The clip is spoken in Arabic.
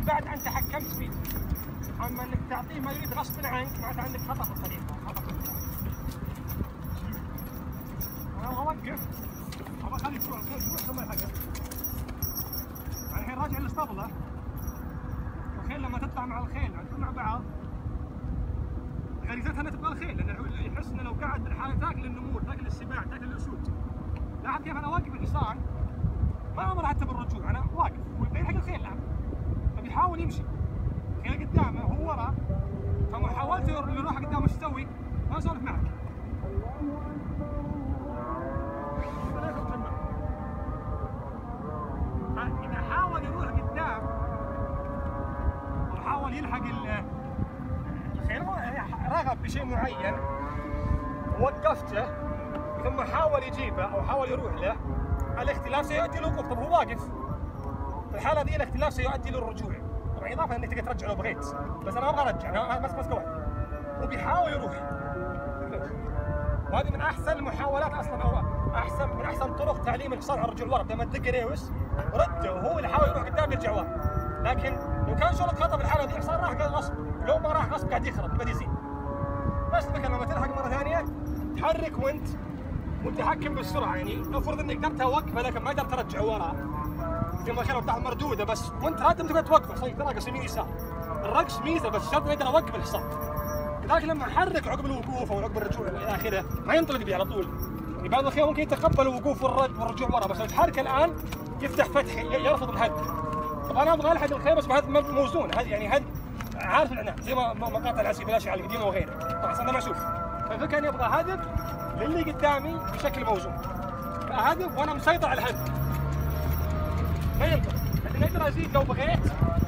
بعد انت حكمت فيه. اما انك تعطيه ما يريد غصب عنك معناته عندك خطا في الطريقه، خطا في الطريقه. انا ابغى اوقف، ابغى اخليه يروح ثم يلحقه. الحين راجع للاسطبله. الخيل لما تطلع مع الخيل تكون مع بعض غريزتها انها تبغى الخيل، لانه يحس انه لو قعد بالحاله تاكل النمور، تاكل السباع، تاكل الاسود. لاحظ كيف انا واقف الحصان ما امر حتى بالرجوع، انا واقف ويلحق الخيل الان فبيحاول يمشي. الخيل قدامه وهو وراه، فمحاولته يروح قدامه ايش يسوي؟ ما اسولف معك. فاذا حاول يروح قدام وحاول يلحق الخيل، رغب بشيء معين ووقفته ثم حاول يجيبه او حاول يروح له، الاختلاف سيؤدي للوقوف. طب هو واقف في الحاله ذي الاختلاف سيؤدي للرجوع، طبعا اضافه انك تقدر ترجع لو بغيت، بس انا ما ابغى ارجع، انا ماسكه واحده وبيحاول يروح. وهذه من احسن المحاولات اصلا، او من احسن طرق تعليم الحصان على الرجوع ورا. لما تدق ريوس رده وهو اللي يحاول يروح قدام يرجع ورا. لكن لو كان شغلك خطا في الحاله ذي الحصان راح غصب، لو ما راح غصب قاعد يخرب قاعد يزيد. بس لكن لما تلحق مره ثانيه تحرك وانت متحكم بالسرعه، يعني افرض انك قدرت توقفه لكن ما قدرت ترجع ورا. زي ما كانوا بتاع مردوده بس وانت رادم تقدر توقفه، صحيح تراقص يمين يسار. الرقص ميزه بس شرط اقدر اوقف الحصان. لكن لما احرك عقب الوقوف او عقب الرجوع الى اخره ما ينطلق بي على طول. يعني بعض الخيل ممكن يتقبل الوقوف والرجوع ورا، بس الحركه الان يفتح فتح يرفض الهد. طب انا ابغى الحق الخيل بس بهد موزون، هذا يعني هد عارف العنان زي ما مقاطع العسيب الاشعه القديمه وغيره. طبعا انا ما اشوف، فالفكره اني ابغى هدف للي قدامي بشكل موزون. هدف وانا مسيطر على الهدف ما ينطلق. لكن اقدر ازيد لو بغيت